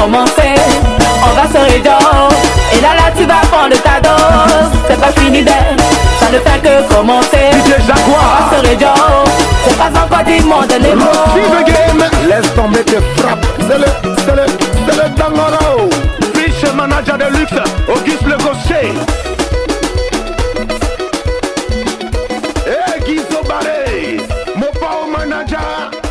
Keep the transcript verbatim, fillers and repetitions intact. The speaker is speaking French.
commencer. On va se réjouir. Et là, là, tu vas prendre ta dose. C'est pas fini d'être, ça ne fait que commencer. D J Jaguar. On va se réjouir. C'est pas encore du monde les mots. Vive game. Laisse tomber tes frappes. C'est le, c'est le, c'est le Dangoro. Fiche manager de luxe, Auguste Le Gaucher. Eh, Guizo Barré, mon pauvre manager.